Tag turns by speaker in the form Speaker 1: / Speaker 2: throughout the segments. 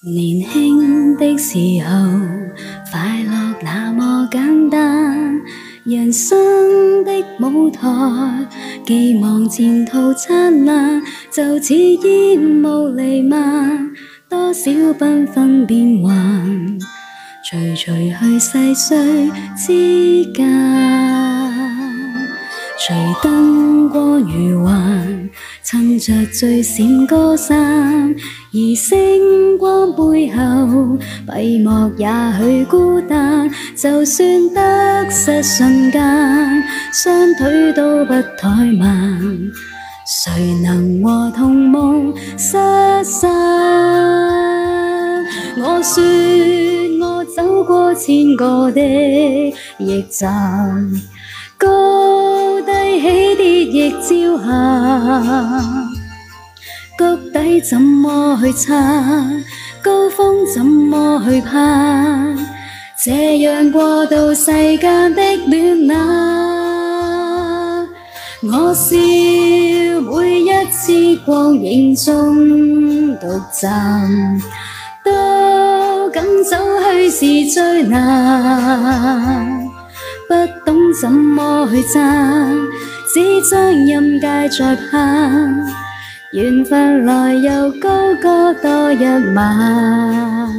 Speaker 1: 年輕的時候，快樂那麼簡單。人生的舞台，寄望前途燦爛，就似煙霧瀰漫，多少繽紛變幻，隨隨去細碎之間。隨燈光如幻，襯着最閃歌衫，而星光背後閉幕也許孤單。就算得失瞬間，雙腿都不怠慢，誰能和同夢失散？我說我走過千個的驛站，高低起跌亦照行，谷底怎麼去撐，高峰怎麼去攀，這樣過渡世間的戀愛。我笑每一次光影中獨站，都敢走去是最難。不懂怎麼去爭，只將任界在攀，緣分來又高歌多一晚。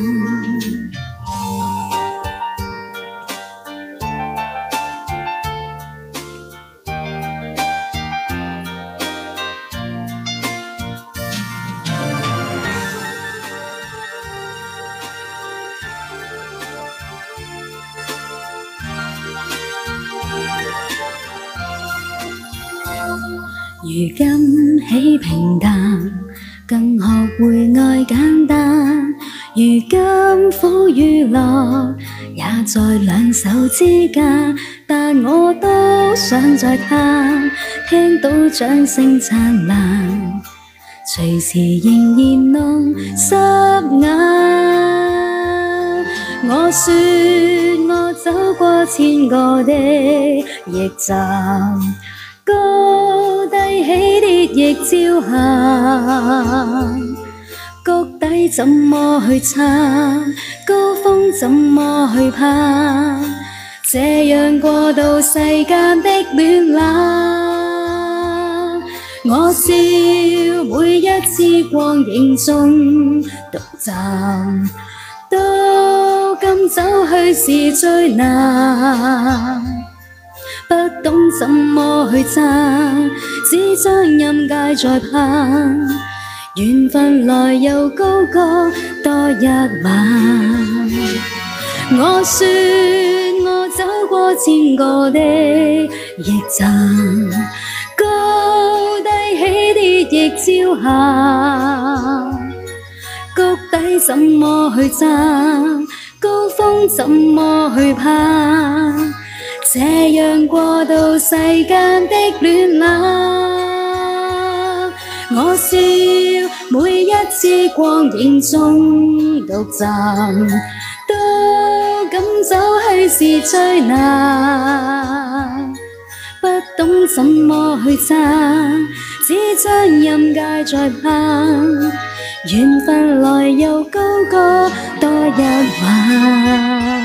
Speaker 1: 如今起平淡，更學會愛簡單。如今苦與樂也在兩手之間，但我都想再嘆，聽到掌聲燦爛，隨時仍然弄濕眼。我說我走過千個的驛站，高低起跌亦照行，谷底怎麼去撐，高峰怎麼去攀，這樣過渡世間的戀愛。我笑每一次光影中獨站，都敢走去是最難。不懂怎麼去爭，只將任界在攀，緣分來又高歌多一晚。我說我走過千個的驛站，高低起跌亦照行，谷底怎麼去爭，高峰怎麼去攀，這樣過渡世間的戀愛。我笑每一次光影中獨站，都敢走去是最難。不懂怎麼去爭，只將任界在攀，緣分來又高歌多一晚。